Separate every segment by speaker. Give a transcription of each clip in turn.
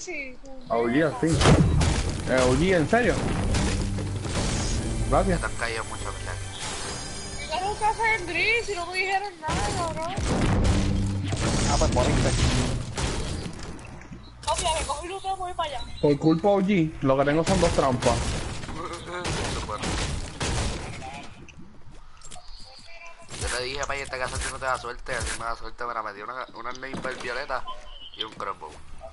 Speaker 1: Easy.
Speaker 2: OG, así. OG, ¿en serio? Gracias.
Speaker 3: Te han caído mucho, ¿verdad?
Speaker 1: ¿Qué carajo que haces en gris y no me dijeron nada, cabrón?
Speaker 4: Ah, pues moriste.
Speaker 1: Obvio, me cogí luz y voy para allá.
Speaker 2: Por culpa OG, lo que tengo son 2 trampas.
Speaker 3: Yo te dije para esta casa que no te da suerte, a mí me da suerte, me la metí una sniper violeta y un crossbow.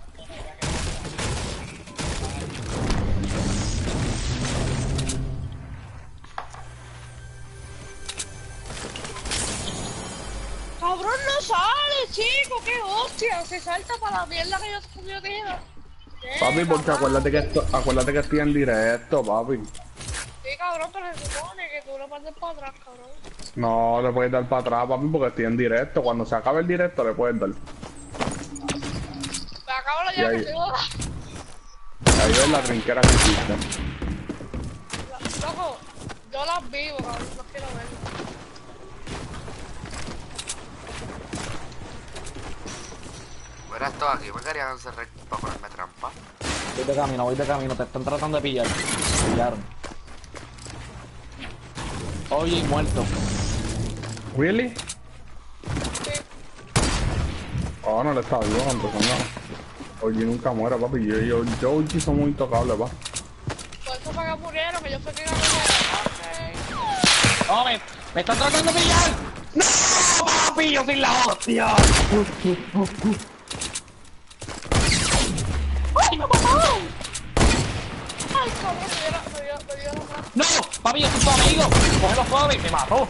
Speaker 1: Cabrón, no sale, chico, qué hostia. Se salta para la mierda que yo te dije.
Speaker 2: Papi, porque acuérdate que estoy en directo, papi.
Speaker 1: Sí, cabrón, pero se supone que tú lo mandes para atrás, cabrón.
Speaker 2: No le puedes dar para atrás, papi, porque estoy en directo. Cuando se acabe el directo le puedes dar.
Speaker 1: Me acabo la
Speaker 2: Y
Speaker 1: llave,
Speaker 2: ahí-
Speaker 1: tengo
Speaker 2: Ahí ves la trinquera que hiciste.
Speaker 1: Loco, yo las vivo, cabrón, no quiero verlas.
Speaker 3: Mira esto aquí, me querían encerrar para ponerme trampa.
Speaker 4: Voy de camino, te están tratando de pillar. Te pillaron. Oye, muerto.
Speaker 2: ¿Really?
Speaker 1: Sí.
Speaker 2: Oh, no le estaba vivo, antes no. OG nunca muere, papi. Yo OG son muy intocables, pa.
Speaker 1: Por eso fue que murieron, que yo fue que gané.
Speaker 4: ¡Oh, me están tratando de pillar! ¡No, papi! ¡Yo soy la hostia! ¡Ay, me mataron!
Speaker 1: Ay, cabrón, me dio la mano.
Speaker 4: ¡No! ¡Papi, yo soy tu amigo! ¡Cógelo suave! ¡Me mató!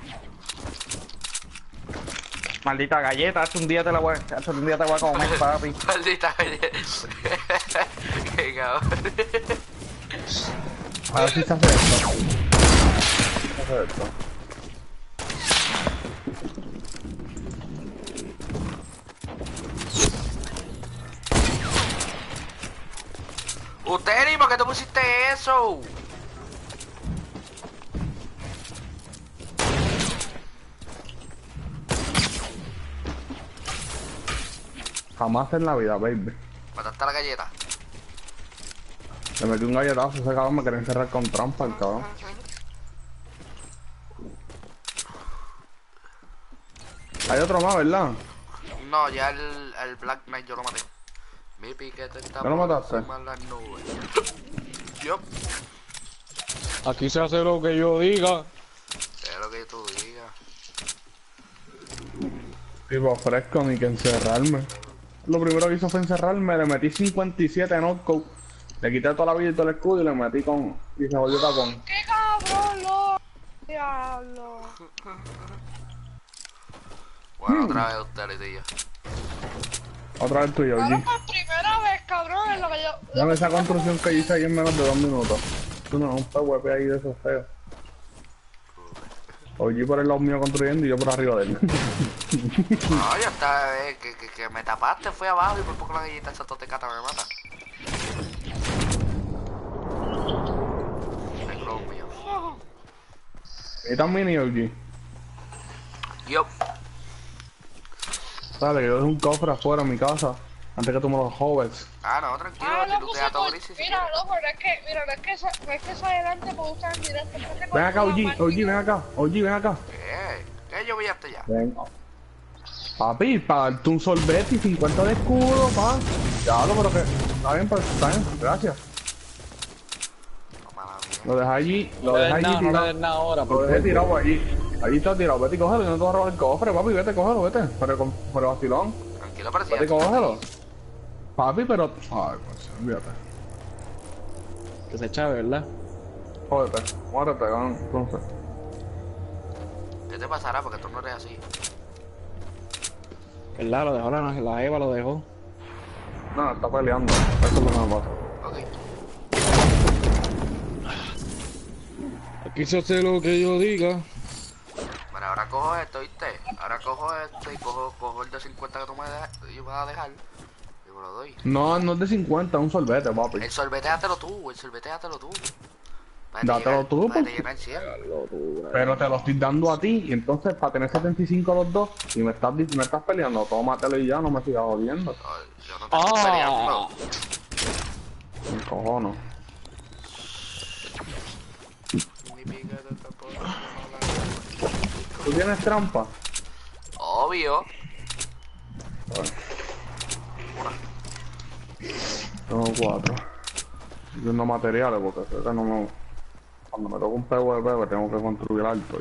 Speaker 4: Maldita galleta, hace un día te voy a comer, papi.
Speaker 3: Maldita galleta. Qué cabrón.
Speaker 2: A ver si se hace esto. Se hace esto.
Speaker 3: Uteri, ¿por qué tú pusiste eso?
Speaker 2: Jamás en la vida, baby.
Speaker 3: Mataste a la galleta.
Speaker 2: Le metí un galletazo, ese cabrón me quería encerrar con trampa, el cabrón. Hay otro más, ¿verdad?
Speaker 3: No, ya el Black Knight yo lo maté. Mi piquete está
Speaker 2: ¿Ya lo mataste?
Speaker 3: encima de las nubes. Yup,
Speaker 4: Aquí se hace lo que yo diga.
Speaker 3: es lo que tú digas.
Speaker 2: Tipo fresco, ni que encerrarme. Lo primero que hizo fue encerrarme, le metí 57 knockout. Le quité toda la vida y todo el escudo y le metí con... Y se volvió tapón.
Speaker 1: ¡Qué cabrón, loco! Diablo.
Speaker 3: Bueno, otra vez usted, tío.
Speaker 2: Otra vez tuyo,
Speaker 1: Cabrón,
Speaker 2: OG.
Speaker 1: por primera vez, cabrón, es lo que yo...
Speaker 2: Dame esa construcción que hice ahí en menos de 2 minutos. Tú no, un PvP ahí de esos feos. OG por el lado mío construyendo y yo por arriba de él.
Speaker 3: No, ya está, que me tapaste, fui abajo y por poco la galleta esa totecata me mata. El globo mío.
Speaker 2: ¿Y tan mini, OG?
Speaker 3: Yup.
Speaker 2: Dale, que yo dejé un cofre afuera en mi casa. Antes que tú me lo robes.
Speaker 3: Ah, no, tranquilo,
Speaker 1: Ah,
Speaker 3: si
Speaker 1: no,
Speaker 3: tú
Speaker 1: pues
Speaker 3: te das todo
Speaker 1: sí,
Speaker 3: gris, si
Speaker 1: mira,
Speaker 3: quieres.
Speaker 1: loco, no es que, mira, no es que eso adelante puedo usar en directo.
Speaker 2: Ven acá, OG, ven acá. OG, ven acá.
Speaker 3: ¿Qué yo voy hasta allá?
Speaker 2: Ven. Papi, para darte un sorbete y 50 de escudo, pa. Ya lo, pero que... Está bien, pues, está bien, gracias.
Speaker 3: No, mala mía.
Speaker 2: Lo dejé allí, lo
Speaker 4: No le
Speaker 2: dejé
Speaker 4: des
Speaker 2: allí
Speaker 4: nada, no le
Speaker 2: tirado.
Speaker 4: des nada ahora,
Speaker 2: Lo
Speaker 4: por
Speaker 2: dejé
Speaker 4: favor.
Speaker 2: tirado allí. Allí está tirado, vete y cógelo, yo no te voy a robar el cofre, papi, vete, cógelo, vete. Pero vacilón.
Speaker 3: Tranquilo, pero si
Speaker 2: Vete,
Speaker 3: ya-
Speaker 2: cógelo. Papi, pero... Ay, pues, olvídate.
Speaker 4: Que se echa, ¿verdad?
Speaker 2: Jódete, muérete, entonces.
Speaker 3: ¿Qué te pasará? Porque tú no eres así.
Speaker 4: ¿Verdad? Lo dejó la Eva, lo dejó.
Speaker 2: No, está peleando. Eso es lo que me pasa.
Speaker 3: Ok.
Speaker 4: Aquí se hace lo que yo diga.
Speaker 3: Bueno, ahora cojo esto, ¿viste? Ahora cojo esto y cojo el de 50 que tú me vas a dejar. Y me lo doy.
Speaker 2: No, no es de 50, es un sorbete, papi.
Speaker 3: El sorbete dátelo tú, el sorbete dátelo tú.
Speaker 2: Dátelo tú,
Speaker 3: para
Speaker 2: porque-
Speaker 3: llenar el 100.
Speaker 2: Pero te lo estoy dando a ti, y entonces para tener 75 los dos, y me estás peleando, tómatelo y ya, no me sigas jodiendo.
Speaker 3: No, yo no te estoy peleando.
Speaker 2: Cojono.
Speaker 3: Mi piquete está por encima de la nube.
Speaker 2: ¿Tú tienes trampa?
Speaker 3: Obvio.
Speaker 2: Tengo 4. Y unos materiales porque sé que no me... Cuando me toca un PvP que tengo que construir alto.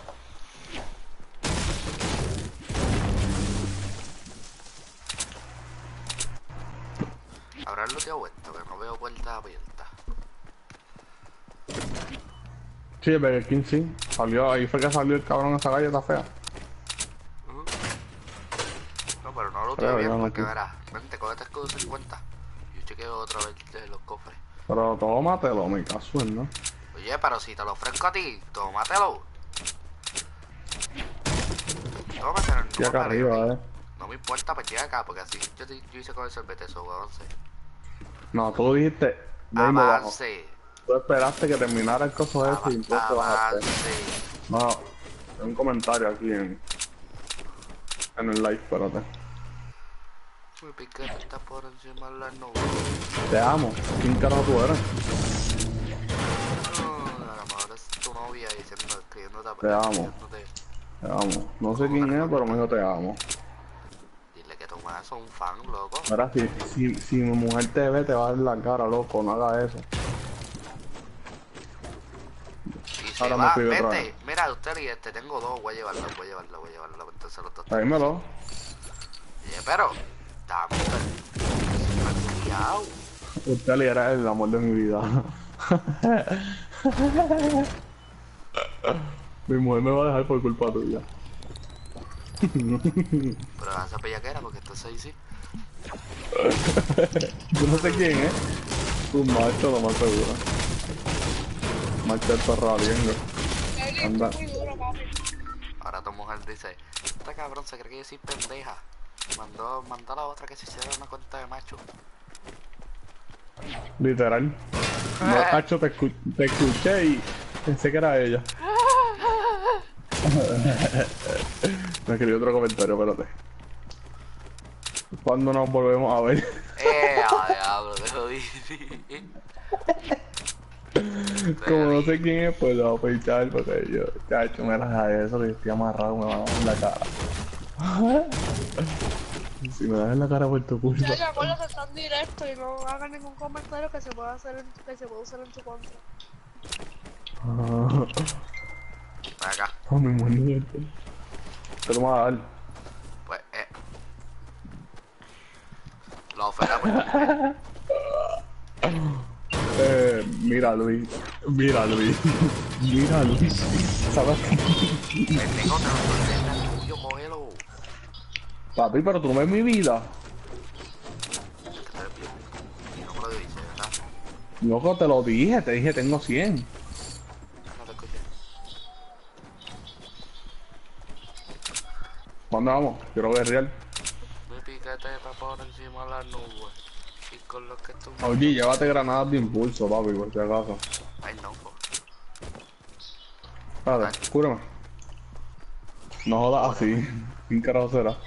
Speaker 3: Habrá el looteado esto, que no veo puertas abiertas.
Speaker 2: Sí, el Burger King sí. Salió, ahí fue que salió el cabrón esa galleta fea.
Speaker 3: No, pero no lo
Speaker 2: Creo,
Speaker 3: tengo bien
Speaker 2: yo no
Speaker 3: porque
Speaker 2: quise.
Speaker 3: verás. Vente, cógete escudo 50. Yo chequeo otra vez de los cofres.
Speaker 2: Pero tómatelo, mi casual, ¿no?
Speaker 3: Oye, pero si te lo ofrezco a ti, tómatelo. Tómatelo,
Speaker 2: Y acá arriba,
Speaker 3: No me importa, pues llega acá, porque así yo hice con el sorbete, eso, avance.
Speaker 2: No, tú dijiste... ya mismo bajo.
Speaker 3: Avance.
Speaker 2: Tú esperaste que terminara el coso ese y entonces bajaste.
Speaker 3: Avance.
Speaker 2: No, hay un comentario aquí en el live, espérate.
Speaker 3: Mi piquete está por encima de la nube.
Speaker 2: Te amo. ¿Quién carajo tú eres?
Speaker 3: No, a lo mejor es tu novia diciendo, escribiéndote.
Speaker 2: Te amo.
Speaker 3: escribiéndote.
Speaker 2: Te amo. No sé quién es, pero me dijo te amo.
Speaker 3: Dile que tu madre es un fan, loco.
Speaker 2: Mira, si mi mujer te ve, te va a dar la cara, loco. No haga eso.
Speaker 3: Y se
Speaker 2: Ahora me
Speaker 3: va,
Speaker 2: escribe otra
Speaker 3: vente.
Speaker 2: vez.
Speaker 3: Mira, usted y este, tengo dos, voy a llevarlo. Entonces los dos.
Speaker 2: Tráemelo.
Speaker 3: Oye, pero, dame, cuidado.
Speaker 2: Usted era el amor de mi vida. Mi mujer me va a dejar por culpa tuya.
Speaker 3: Pero lanza pellaquera porque estás ahí, sí.
Speaker 2: Yo no sé quién es. Un macho, lo más seguro. Macho el perro abriendo. Anda.
Speaker 1: Muy duro, papi.
Speaker 3: Ahora tu mujer dice, esta cabrón se cree que yo soy pendeja. Mandó a la otra que se hiciera una cuenta de macho.
Speaker 2: Literal. No, macho, te escuché y pensé que era ella. Me escribí otro comentario, espérate. ¿Cuándo nos volvemos a ver?
Speaker 3: A diablo, te jodí.
Speaker 2: Como no sé quién es, pues lo voy a peitar porque yo, chacho, me das eso, que estoy amarrado, me va a dar en la cara. Si me das en la cara por tu culpa.
Speaker 1: Ya, acuérdate, están directo y no hagan ningún comentario que se pueda hacer que se pueda usar en tu contra.
Speaker 2: Ah,
Speaker 3: Ven acá.
Speaker 2: oh, mi muñeco. ¿Qué te vas a dar?
Speaker 3: Pues, la oferta por tu mujer.
Speaker 2: Mira Luis, mira Luis, mira Luis, ¿sabes qué?
Speaker 3: Pendejo, te lo sorprende el tuyo, cógelo.
Speaker 2: Papi, pero tú no ves mi vida.
Speaker 3: No me lo dices, ¿verdad?
Speaker 2: Loco, te lo dije, te dije tengo 100.
Speaker 3: No te escuché.
Speaker 2: ¿Cuándo vamos? Quiero guerrear.
Speaker 3: Mi piquete está por encima de las nubes. Y con lo que tú...
Speaker 2: Oye, llévate granadas de impulso, papi, por si acaso.
Speaker 3: Ay, no, po.
Speaker 2: Espérate, cúrame. No jodas así. ¿Quién carajo será?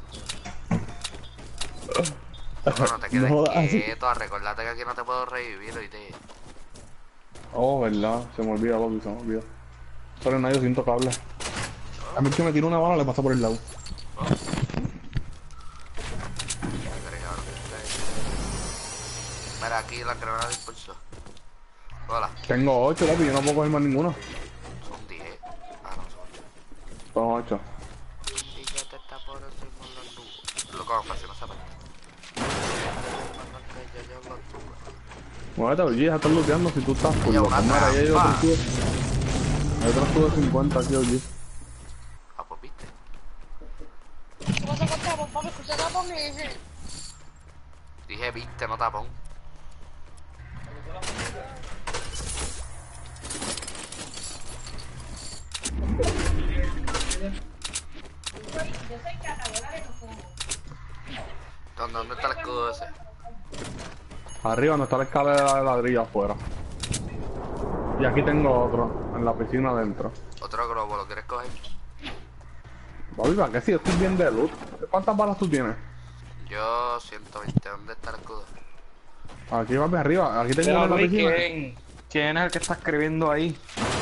Speaker 3: Loco, no te quedes
Speaker 2: No jodas así.
Speaker 3: quieto. Recordate que aquí no te puedo revivir, oíste.
Speaker 2: Oh, verdad, se me olvida, papi, se me olvida. Pero no, yo siento cable. A mí que me tira una bala le pasa por el lado.
Speaker 3: Mira, aquí la granada de impulso. Hola,
Speaker 2: Tengo 8, papi, yo no puedo coger más ninguno.
Speaker 3: son 10. Ah, no, son 8.
Speaker 2: Son 8.
Speaker 3: Y ya te está por encima de las nubes. Loco, fácil, no sabes.
Speaker 2: Muévete, oye, ya estás looteando si tú estás full.
Speaker 3: Oye,
Speaker 2: Loco,
Speaker 3: una
Speaker 2: mira, ahí hay otro
Speaker 3: trampa.
Speaker 2: escudo. Hay otro escudo de 50 aquí, oye.
Speaker 3: Ah, pues viste.
Speaker 1: ¿Qué pasa con tapón, papi? Escucha tapón y dije,
Speaker 3: Dije viste, no tapón. ¿Dónde está el escudo ese?
Speaker 2: Arriba no está la escalera de ladrillo afuera. Y aquí tengo otro, en la piscina adentro.
Speaker 3: Otro globo, ¿lo quieres coger?
Speaker 2: Papi, ¿para qué si yo estoy bien de loot? ¿Cuántas balas tú tienes?
Speaker 3: Yo 120, ¿dónde está el escudo?
Speaker 2: Aquí va arriba, aquí tengo uno
Speaker 4: Pero
Speaker 2: en la
Speaker 4: Luis,
Speaker 2: piscina.
Speaker 4: ¿quién es el que está escribiendo ahí?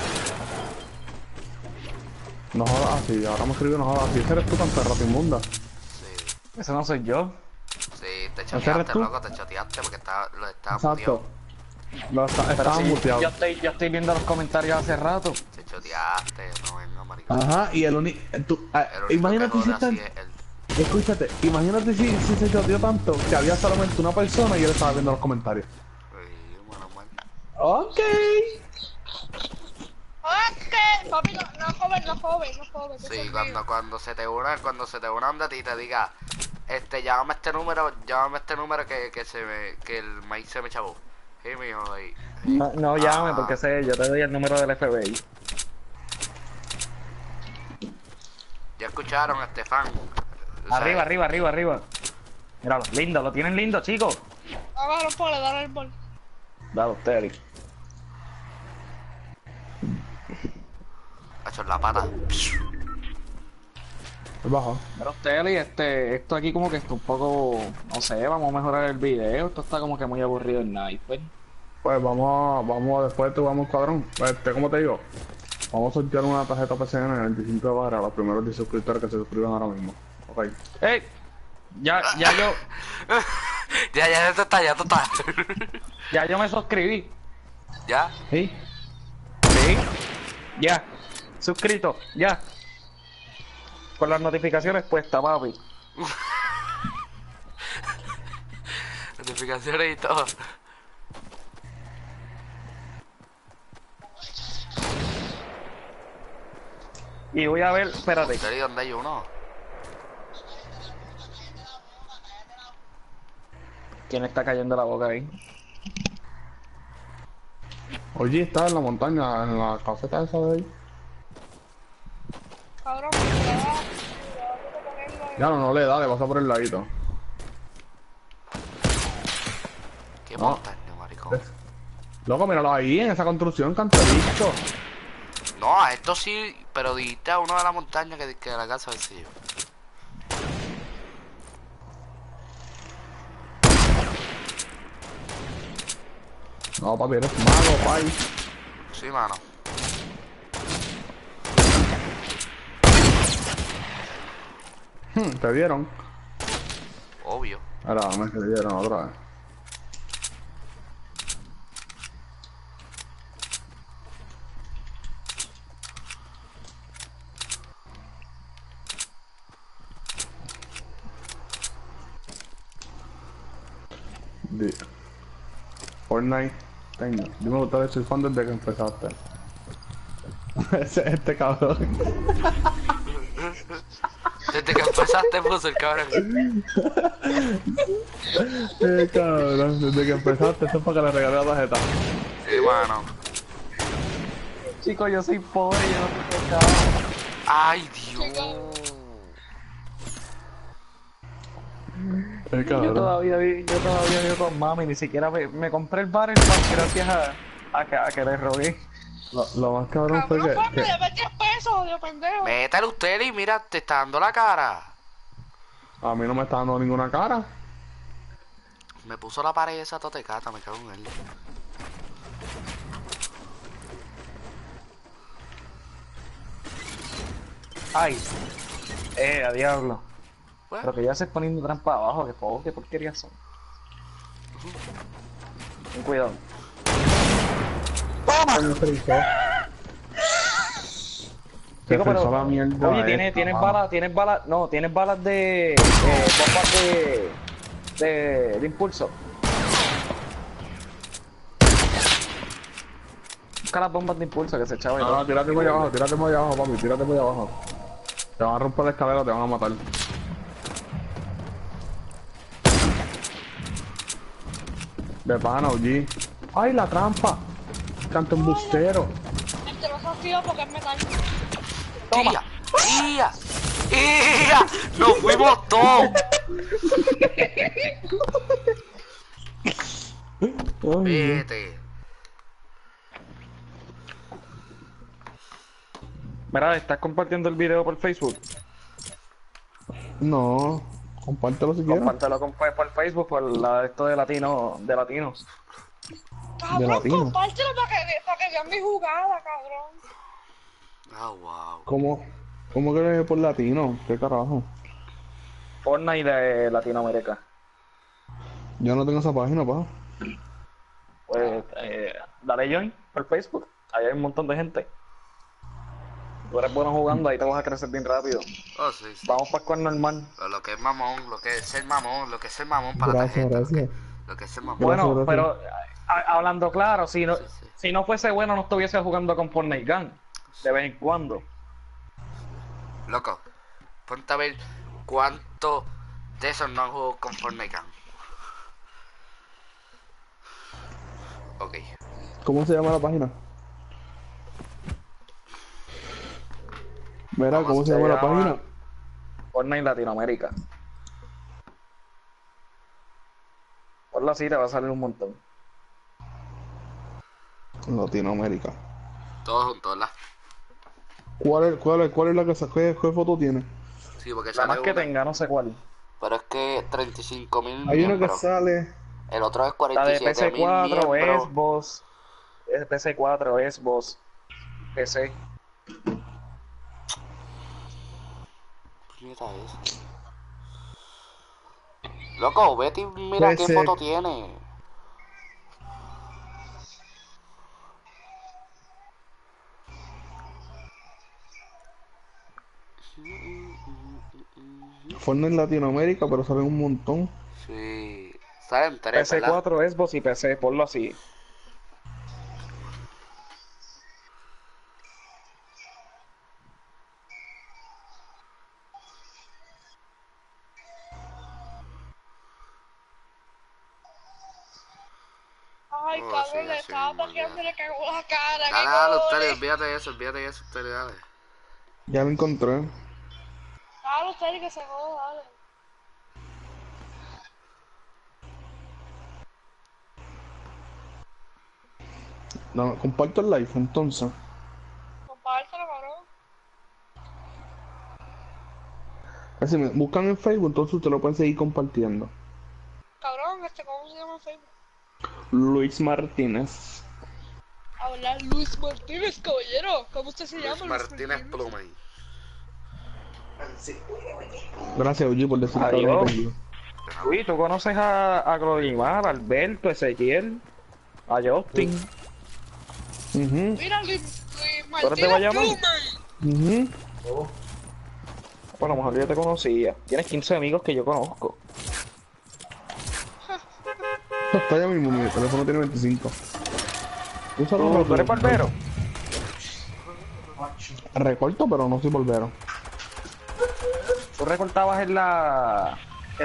Speaker 2: No jodas así, ahora me escribió no jodas así. Ese eres tú, cantarra inmunda.
Speaker 3: Sí,
Speaker 4: Ese no soy yo.
Speaker 3: sí, te
Speaker 2: ¿Ese eres
Speaker 3: chateaste,
Speaker 2: tú?
Speaker 3: loco, te chateaste porque lo estaba
Speaker 2: Exacto.
Speaker 3: muteado.
Speaker 4: Pero
Speaker 2: Estaba
Speaker 4: si
Speaker 2: muteado.
Speaker 4: yo estoy viendo los comentarios hace rato.
Speaker 3: Te chateaste, no venga, maricón.
Speaker 2: Ajá, y el único...
Speaker 3: El único que
Speaker 2: Imagínate si
Speaker 3: jode
Speaker 2: están...
Speaker 3: así es él.
Speaker 2: Escúchate, imagínate si se choteó tanto que había solamente una persona y él estaba viendo los comentarios.
Speaker 3: Sí, bueno, mal.
Speaker 2: Ok.
Speaker 1: Ok, papi, no joven, no joven, no joven.
Speaker 3: Sí,
Speaker 1: eso es
Speaker 3: cuando,
Speaker 1: mío.
Speaker 3: cuando se te unan de ti y te diga, llámame este número que el maíz se me chavó. Sí, mijo, ahí.
Speaker 4: No, no llame
Speaker 3: Ah,
Speaker 4: porque sé, yo te doy el número del FBI.
Speaker 3: ya escucharon, Estefan. O sea,
Speaker 4: Arriba, arriba, arriba, arriba. Míralo, lindo, lo tienen lindo, chicos.
Speaker 1: Agarra el bol, dale el bol.
Speaker 4: Dale ustedes.
Speaker 3: ha hecho en la pata.
Speaker 2: Bajo.
Speaker 4: Pero ustedes, esto aquí como que está un poco, no sé, vamos a mejorar el video. Esto está como que muy aburrido el sniper.
Speaker 2: Pues vamos, después te vamos cuadrón. ¿Cómo te digo? Vamos a sortear una tarjeta PCN en el 25 de barra a los primeros 10 suscriptores que se suscriban ahora mismo. Ok.
Speaker 4: ¡Ey! Ya
Speaker 3: ya esto está, ya esto está.
Speaker 4: yo me suscribí.
Speaker 3: ¿Ya?
Speaker 2: ¿Sí?
Speaker 4: Sí. Ya. Suscrito, ya. Con las notificaciones puestas, papi.
Speaker 3: Notificaciones y todo.
Speaker 4: Y voy a ver, espérate.
Speaker 3: ¿Y dónde hay uno?
Speaker 4: ¿Quién está cayendo la boca ahí?
Speaker 2: Oye, está en la montaña, en la caseta esa de ahí.
Speaker 1: Cabrón, me da.
Speaker 2: Ya no le da, le pasa por el ladito.
Speaker 3: ¿Qué
Speaker 2: No.
Speaker 3: montaña, maricón?
Speaker 2: Loco, míralo ahí, en esa construcción, canterico.
Speaker 3: No, a esto sí, pero dijiste a uno de la montaña que de la casa vencillo.
Speaker 2: No, papi, eres malo, pai.
Speaker 3: Sí, mano.
Speaker 2: Te dieron.
Speaker 3: Obvio.
Speaker 2: Ahora, me te dieron otra vez. Fortnite, tengo. Yo me gusta soy fan desde que empezaste. Este cabrón.
Speaker 3: Desde que empezaste puso el cabrón.
Speaker 2: Cabrón, desde que empezaste, eso es para que le regale la tarjeta.
Speaker 3: Sí, mano.
Speaker 4: Chicos, yo soy pobre, yo no sé qué cabrón.
Speaker 3: Ay, Dios.
Speaker 2: El
Speaker 4: Yo
Speaker 2: cabrón.
Speaker 4: todavía vivo con mami, ni siquiera me compré el bar gracias a que le rogué.
Speaker 2: Lo más cabrón fue
Speaker 1: Cabrón, papi,
Speaker 2: que
Speaker 1: debe 10 pesos, Dios pendejo.
Speaker 3: Métale usted y mira, te está dando la cara.
Speaker 2: a mí no me está dando ninguna cara.
Speaker 3: Me puso la pared esa totecata, me cago en él.
Speaker 4: Ay, a diablo.
Speaker 3: Bueno,
Speaker 4: Pero que ya se poniendo trampa abajo, que favor, qué porquerías son. Ten cuidado.
Speaker 2: Coño, se hizo. Se
Speaker 4: Chico, pero,
Speaker 2: frizó la mierda.
Speaker 4: oye,
Speaker 2: esta,
Speaker 4: tienes
Speaker 2: mano.
Speaker 4: balas, no, tienes balas de, bombas de impulso. Busca las bombas de impulso que se echaban.
Speaker 2: No, no, tírate por allá abajo, papi, tírate por allá abajo. Te van a romper la escalera, te van a matar. De pana, OG. ¡Ay, la trampa! Canto embustero.
Speaker 1: Este lo fastidio porque es metal.
Speaker 3: ¡Tía! ¡Tía! ¡Tía! ¡Nos fuimos todos! Vete.
Speaker 4: Mira, ¿estás compartiendo el video por Facebook?
Speaker 2: No. Compártelo si quieres.
Speaker 4: Compártelo por Facebook, por la esto de latino, de latinos.
Speaker 1: Cabrón,
Speaker 2: latino.
Speaker 1: compártelo para que vean mi jugada, cabrón.
Speaker 3: Ah, wow.
Speaker 2: ¿Cómo que eres por latino? ¿Qué carajo?
Speaker 4: Fortnite de Latinoamérica.
Speaker 2: Yo no tengo esa página, pa.
Speaker 4: Pues dale join por Facebook. Ahí hay un montón de gente. Tú eres bueno jugando, ahí te vas a crecer bien rápido.
Speaker 3: Oh, sí, sí.
Speaker 4: Vamos para el normal.
Speaker 3: Pero lo que es mamón, lo que es ser mamón, lo que es ser mamón para la
Speaker 2: Gracias,
Speaker 3: tarjeta.
Speaker 2: gracias.
Speaker 3: Lo que es ser mamón.
Speaker 4: Bueno,
Speaker 2: Gracias.
Speaker 4: pero hablando claro,
Speaker 3: Sí.
Speaker 4: si no fuese bueno, no estuviese jugando con Fortnite Gang. De vez en cuando.
Speaker 3: Loco, ponte a ver cuánto de esos no han jugado con Fortnite Gang. Ok.
Speaker 2: ¿Cómo se llama la página? Mira, ¿cómo se llama la página?
Speaker 4: Fortnite Latinoamérica. Ponlo así, te va a salir un montón.
Speaker 2: Latinoamérica.
Speaker 3: Todos juntos, ¿verdad?
Speaker 2: ¿Cuál es la que saqué? ¿Qué foto tiene?
Speaker 3: Sí, porque
Speaker 4: La
Speaker 3: sale
Speaker 4: más que
Speaker 3: una.
Speaker 4: tenga, no sé cuál.
Speaker 3: Pero es que 35.000
Speaker 2: Hay uno que
Speaker 3: miembros.
Speaker 2: sale.
Speaker 3: El otro es
Speaker 4: La de
Speaker 3: 47.000
Speaker 4: PC4,
Speaker 3: miembros.
Speaker 4: Xbox. PC4, Xbox. PC.
Speaker 3: Mira eso. Loco, Betty, mira qué
Speaker 2: PC.
Speaker 3: foto tiene.
Speaker 2: Fortnite en Latinoamérica, pero salen un montón.
Speaker 3: Sí. Salen tres, ¿verdad?
Speaker 4: PC4, Xbox y PC, ponlo así.
Speaker 1: Ay,
Speaker 3: Oh,
Speaker 1: cabrón,
Speaker 3: sí,
Speaker 1: le
Speaker 3: así
Speaker 1: estaba
Speaker 3: mismo,
Speaker 1: pajeando
Speaker 3: ya.
Speaker 1: y le cagó la cara.
Speaker 3: Dale,
Speaker 1: ¿Qué
Speaker 3: dale,
Speaker 1: cojones?
Speaker 3: ustedes, olvídate de eso, ustedes, dale.
Speaker 2: Ya lo encontré.
Speaker 1: Dale, usted que se joda, dale.
Speaker 2: No, comparto el live entonces.
Speaker 1: Compártelo, cabrón.
Speaker 2: Así me buscan en Facebook, entonces usted lo pueden seguir compartiendo.
Speaker 1: Cabrón, ¿cómo se llama en Facebook?
Speaker 2: Luis Martínez.
Speaker 1: Hablar Luis Martínez, caballero. ¿Cómo usted se llama?
Speaker 3: Luis Martínez Plumey.
Speaker 2: Gracias, Uji, por decir todo el
Speaker 4: Adiós.
Speaker 2: apellido.
Speaker 4: Uy, ¿tú conoces a Clodimar, a Alberto, Ezequiel, a Justin?
Speaker 2: Mhm.
Speaker 1: Mira, Luis
Speaker 4: ¿Tú eres de
Speaker 1: Martínez
Speaker 4: Bayamón?
Speaker 1: Plumey.
Speaker 4: Pues a lo mejor yo te conocía. Tienes 15 amigos que yo conozco.
Speaker 2: Está ya mismo, mi teléfono tiene 25.
Speaker 4: ¿Tú eres barbero?
Speaker 2: Recorto, pero no soy barbero.
Speaker 4: ¿Tú recortabas en la...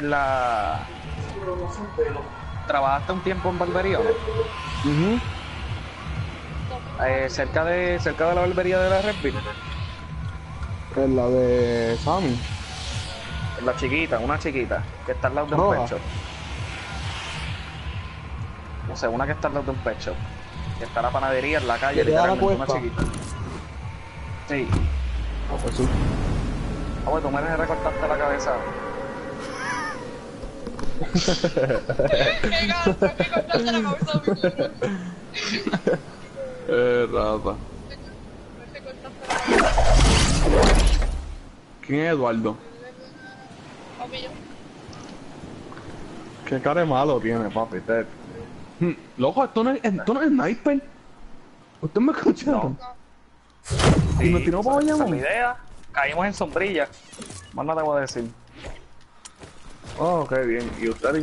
Speaker 4: ¿Trabajaste un tiempo en barbería?
Speaker 2: Mhm.
Speaker 4: Cerca de la barbería de la Redville.
Speaker 2: Es la de Sammy.
Speaker 4: En la chiquita, una chiquita, que está al lado de un
Speaker 2: Roja.
Speaker 4: pet shop. No sé, una que está al lado de un pet shop. Que está la panadería en la calle,
Speaker 2: ¿Que te da la
Speaker 4: literalmente, una
Speaker 2: cuesta?
Speaker 4: chiquita. Sí.
Speaker 2: Pues sí.
Speaker 4: Ah, pues tú me recortaste la cabeza.
Speaker 1: Qué gato, que cortaste la cabeza a mi libro.
Speaker 2: Rata.
Speaker 1: Me cortaste la cabeza
Speaker 2: ¿Quién es Eduardo?
Speaker 1: a mí.
Speaker 2: Qué cara de malo tiene, papi. Loco, esto no es sniper. ¿Ustedes me escucharon? ¿Y nos tiró para
Speaker 4: Esa es la
Speaker 2: Bayamón?
Speaker 4: idea. Caímos en sombrilla. Más nada te voy a decir.
Speaker 2: Oh, qué bien. ¿Y ustedes?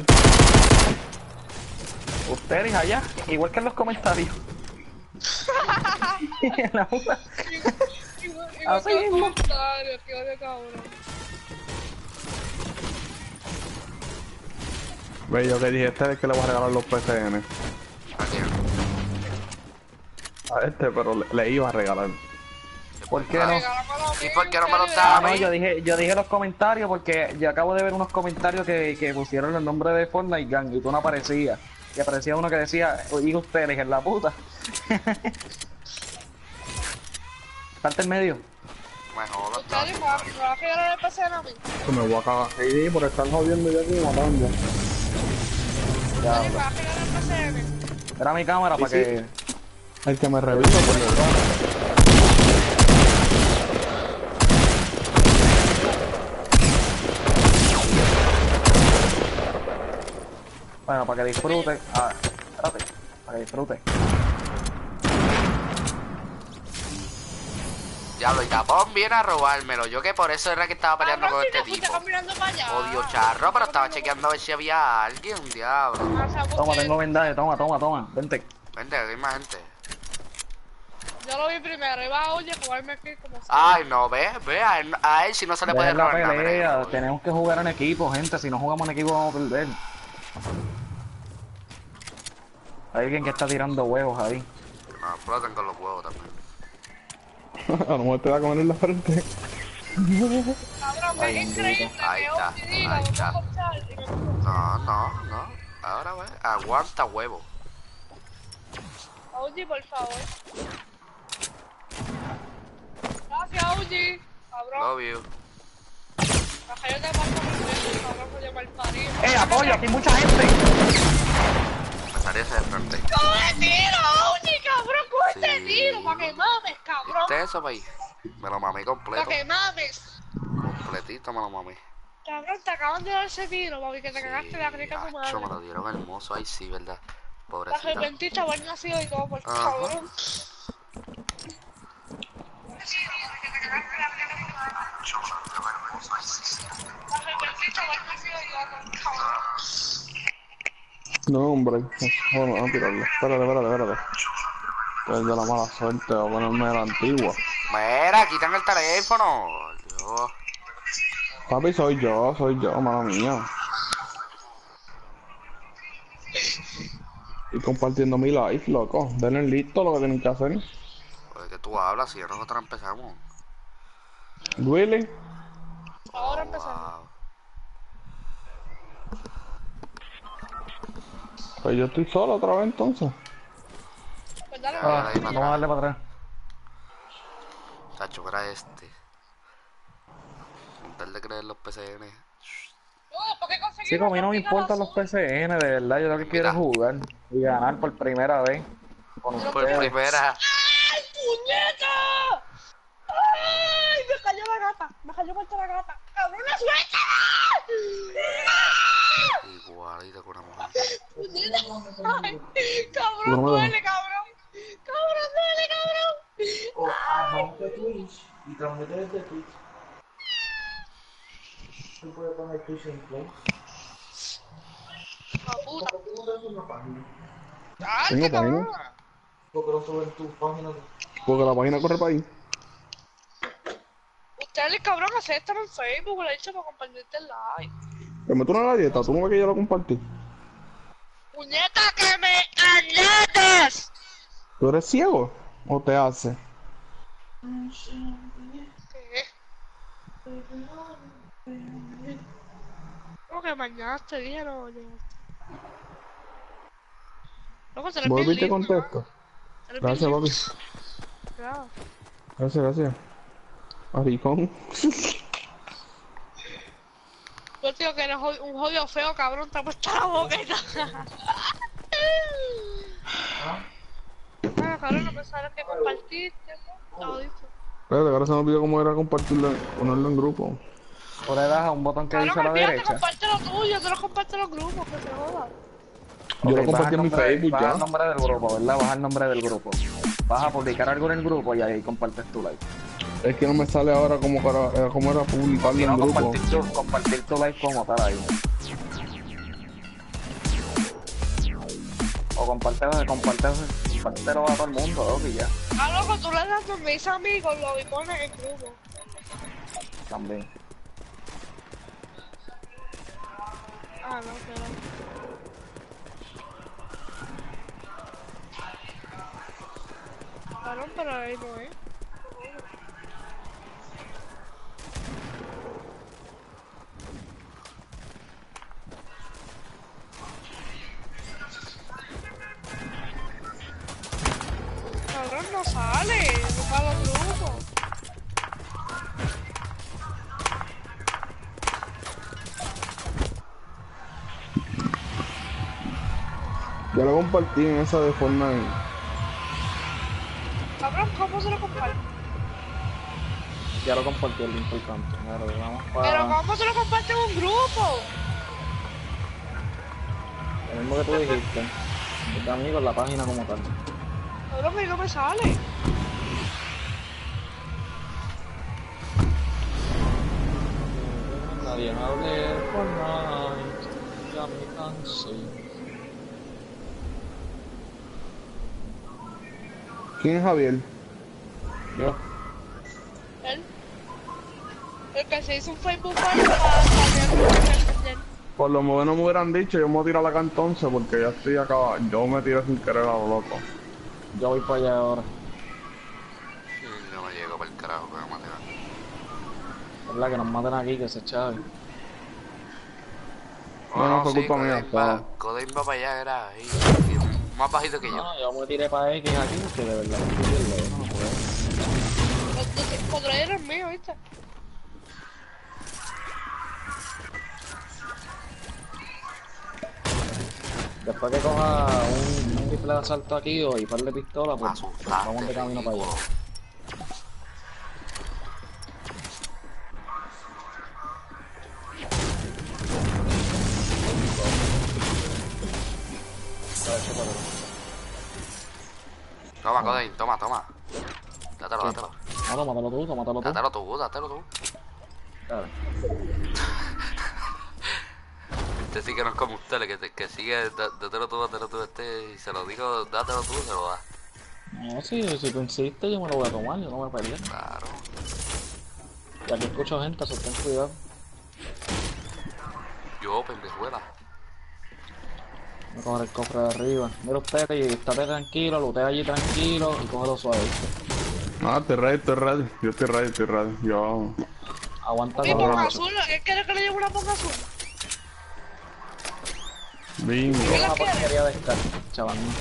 Speaker 4: Ustedes allá, igual que en los comentarios. La puta. Así
Speaker 1: Igual
Speaker 4: mismo.
Speaker 1: comentarios, qué cabrón.
Speaker 2: Ve, yo que dije, este es el que le voy a regalar los PCN.
Speaker 3: ¿A quién?
Speaker 2: A este, pero le iba a regalar.
Speaker 4: ¿Por qué
Speaker 3: Ah,
Speaker 4: no?
Speaker 3: ¿Y por qué no me lo
Speaker 4: Ah,
Speaker 3: da a
Speaker 4: no,
Speaker 3: mí?
Speaker 4: yo dije los comentarios porque yo acabo de ver unos comentarios que pusieron el nombre de Fortnite Gang y tú no aparecías. Y aparecía uno que decía, oye ustedes en la puta. Falta el medio.
Speaker 3: Me jodas,
Speaker 1: Ustedes me van a quedar el PC a mí.
Speaker 2: Que me voy a cagar. Sí, por estar jodiendo yo aquí matando.
Speaker 4: Ya,
Speaker 1: Ustedes me van a quedar el PC.
Speaker 4: era mi cámara para
Speaker 2: sí.
Speaker 4: que...
Speaker 2: El que me revisa por detrás.
Speaker 4: Bueno, para que disfrute. Ah, espérate. Para que disfrute.
Speaker 3: Diablo, y Tapón viene a robármelo. Yo que por eso era que estaba peleando con este
Speaker 1: Fuiste
Speaker 3: tipo.
Speaker 1: caminando para allá.
Speaker 3: Odio charro, pero estaba chequeando a ver si había alguien, diablo.
Speaker 4: Toma, tengo vendaje. Toma. Vente.
Speaker 3: Vente, aquí hay más gente.
Speaker 1: Yo lo vi primero, iba a oye jugarme aquí como si.
Speaker 3: Ay, no, ve, a él si no se le puede
Speaker 4: Dejen la
Speaker 3: robar nada. mira,
Speaker 4: pelea.
Speaker 3: mira,
Speaker 4: Tenemos que jugar en equipo, gente. Si no jugamos en equipo vamos a perder. Hay alguien que está tirando huevos ahí.
Speaker 3: no, exploten con los huevos también.
Speaker 2: A lo mejor te va a comer en la frente.
Speaker 1: Cabrón,
Speaker 4: Ay,
Speaker 1: es increíble
Speaker 3: ahí
Speaker 1: que
Speaker 3: está,
Speaker 1: OCD
Speaker 3: ahí
Speaker 1: la
Speaker 3: está.
Speaker 1: vamos a cortar y me pongo
Speaker 3: No. Ahora, ve, aguanta huevo.
Speaker 1: Augie, por favor. Gracias, Augie. Cabrón,
Speaker 3: Love you.
Speaker 1: baja yo te paso mi cabrón, voy a llamar parido.
Speaker 4: Apoyo! Aquí hay mucha gente.
Speaker 3: Me salí hacia el frente.
Speaker 1: ¡Coge tiro, Augie, cabrón! ¡Coge
Speaker 3: Sí.
Speaker 1: tiro! ¡Para que mames, cabrón!
Speaker 3: ¿Viste eso, país? Me lo mamé completo.
Speaker 1: ¡Para que mames!
Speaker 3: Completito me lo mamé.
Speaker 1: Cabrón, te acaban de dar ese tiro, papi, que te cagaste la crica a tu
Speaker 3: Acho, me
Speaker 1: madre.
Speaker 3: lo dieron hermoso ahí, sí, ¿verdad?
Speaker 1: Te
Speaker 3: Pobrecita.
Speaker 1: arrepentiste de haber nacido y todo, por
Speaker 3: Ajá.
Speaker 1: cabrón. Te arrepentiste de haber nacido y todo, cabrón.
Speaker 2: No, hombre. Bueno, vamos a tirarlo. Espérate. Que es de la mala suerte. Voy a ponerme la antigua.
Speaker 3: Mira, quitan el teléfono. Dios.
Speaker 2: Papi, soy yo, mala mía. Estoy compartiendo mi live, loco. Denle listo lo que tienen que hacer.
Speaker 3: ¿De qué tú hablas? Si ya nosotros empezamos.
Speaker 2: Really?
Speaker 1: Ahora empezamos.
Speaker 3: Wow.
Speaker 2: Pues yo estoy solo otra vez entonces.
Speaker 1: Pues dale,
Speaker 3: Ah. ahí
Speaker 4: Vamos a darle para atrás.
Speaker 3: Tacho, era este. Con tal de creer los PCN.
Speaker 1: no, ¿por qué conseguimos
Speaker 4: Sí, como a mí no me
Speaker 1: contigo
Speaker 4: importan los PCN, de verdad. Yo lo que quiero es jugar y ganar por primera vez. Con
Speaker 3: Por
Speaker 4: ustedes.
Speaker 3: primera.
Speaker 1: ¡Ay, puñeta! ¡Ay! Me cayó la gata. Me cayó muerta la gata. ¡Cabrona, suéltala!
Speaker 3: Igualito con una mujer.
Speaker 1: ¡Puñeta! ¡Ay! ¡Cabrón,
Speaker 2: No me
Speaker 1: duele, cabrón! ¡Cabrón, duele, cabrón!
Speaker 5: Rompe Twitch y transmite desde Twitch. Tú puedes poner Twitch en play.
Speaker 1: ¡La puta!
Speaker 5: ¿Por qué no das una página?
Speaker 1: ¡Ay,
Speaker 2: Tengo
Speaker 1: cabrón!
Speaker 5: Porque no suben tus páginas.
Speaker 2: Porque la página corre para ahí.
Speaker 1: Ustedes, cabrón, acéptame en Facebook. Le he dicho para compartirte el live.
Speaker 2: Me meto una galleta, tú no ves que yo la compartí.
Speaker 1: ¡Puñeta, que me añades!
Speaker 2: ¿Tú eres ciego? ¿O te hace?
Speaker 1: ¿Qué? ¿Cómo que mañana te dije no? Loco, se le
Speaker 2: ¿Vuelvo y te
Speaker 1: lindo, ¿no?
Speaker 2: contesto?
Speaker 1: Se le
Speaker 2: Gracias,
Speaker 1: lindo.
Speaker 2: papi.
Speaker 1: Claro.
Speaker 2: Gracias. Maricón.
Speaker 1: Yo tío que eres un jodido feo, cabrón, te ha puesto la boqueta. Ah, cabrón, no me sabes que compartiste, ¿no? Lo dicho.
Speaker 2: Espérate, ahora se me olvidó cómo era compartirlo, ponerlo en grupo.
Speaker 4: Por ahí das a un botón que dice a
Speaker 1: Cabrón,
Speaker 4: la
Speaker 1: olvídate,
Speaker 4: derecha.
Speaker 1: comparte lo tuyo, tú lo compartes en los grupos, que se joda.
Speaker 2: Yo lo
Speaker 4: Ok,
Speaker 2: compartí en mi Facebook
Speaker 4: baja
Speaker 2: ya.
Speaker 4: el nombre del grupo, ¿verdad? Baja el nombre del grupo. Vas a publicar algo en el grupo y ahí compartes tu live.
Speaker 2: Es que no me sale ahora cómo era publicarlo
Speaker 4: Si
Speaker 2: en
Speaker 4: no,
Speaker 2: grupo.
Speaker 4: compartir tu live como tal ahí. O compártelo a todo el mundo, loco, y ya.
Speaker 1: Ah, loco, tú le das a mis amigos, lo y pones en grupo.
Speaker 4: También.
Speaker 1: Ah, no, pero... Cabrón, pero ahí no es. Cabrón, no sale, no para los grupos.
Speaker 2: Yo lo compartí en esa de Fortnite.
Speaker 1: Cabrón, ¿cómo se lo comparto?
Speaker 4: Ya lo compartí el link por canto. Claro, vamos
Speaker 1: Pero
Speaker 4: para
Speaker 1: ¿cómo se lo comparte en un grupo?
Speaker 4: lo mismo que tú dijiste. Este amigo en la página como tal.
Speaker 1: Cabrón, que no me sale.
Speaker 4: Nadie hable de Fortnite. Ya me cansé.
Speaker 2: ¿Quién es Javier?
Speaker 4: Yo.
Speaker 1: Él. El que se hizo un Facebook para saber.
Speaker 2: Por lo menos no me hubieran dicho, yo me voy a tirar acá entonces porque ya estoy acá. Yo me tiré sin querer a lo loco.
Speaker 4: Yo voy para allá ahora.
Speaker 3: Yo no llego para el carajo, pero me tengo.
Speaker 4: ¿Verdad? Que nos maten aquí, que se chave.
Speaker 2: No, fue culpa mía, estaba.
Speaker 3: Codain va para allá, era ahí. Más bajito que yo.
Speaker 4: No, yo me tiré para X aquí, que de verdad que estoy bien lejos, no puedo.
Speaker 1: Podrá ir el mío, ¿viste?
Speaker 4: Después que coja un rifle de asalto aquí o y par de pistolas, pues
Speaker 3: Asustaste,
Speaker 4: vamos de camino para allá.
Speaker 3: ridículo. Toma, Codain, toma, toma. Dátelo,
Speaker 4: Sí.
Speaker 3: dátelo.
Speaker 4: No, tómatelo tú, tómatelo tú.
Speaker 3: Dátelo tú, dátelo tú.
Speaker 4: Claro.
Speaker 3: Este sí que no es como usted, que sigue, dátelo tú, y se lo digo, dátelo tú, se lo da.
Speaker 4: No, si tú insistes, yo me lo voy a tomar, yo no me voy a perder.
Speaker 3: Claro.
Speaker 4: Ya que escucho gente, eso ten cuidado.
Speaker 3: Yo, pendejuela.
Speaker 4: Voy a coger el cofre de arriba. Mira usted, y estate tranquilo, lootea allí tranquilo y cógelo suave.
Speaker 2: No, estoy ready, estoy ready. Yo estoy ready, estoy ready. Yo.
Speaker 4: Aguanta
Speaker 1: Mi
Speaker 4: con
Speaker 1: ponga
Speaker 4: la
Speaker 1: azul, ¿qué quiere que le lleve una ponga azul?
Speaker 2: Bingo.
Speaker 4: una porquería de estar, chaval. No.